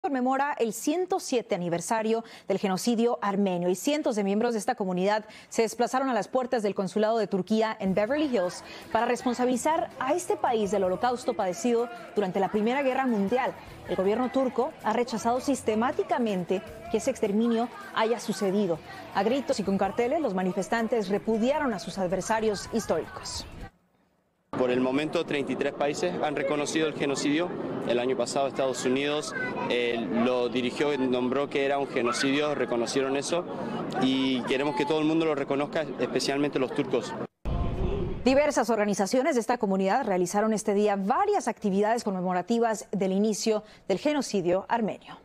Conmemora el 107 aniversario del genocidio armenio y cientos de miembros de esta comunidad se desplazaron a las puertas del consulado de Turquía en Beverly Hills para responsabilizar a este país del holocausto padecido durante la Primera Guerra Mundial. El gobierno turco ha rechazado sistemáticamente que ese exterminio haya sucedido. A gritos y con carteles, los manifestantes repudiaron a sus adversarios históricos. Por el momento, 33 países han reconocido el genocidio. El año pasado Estados Unidos lo dirigió, nombró que era un genocidio, reconocieron eso y queremos que todo el mundo lo reconozca, especialmente los turcos. Diversas organizaciones de esta comunidad realizaron este día varias actividades conmemorativas del inicio del genocidio armenio.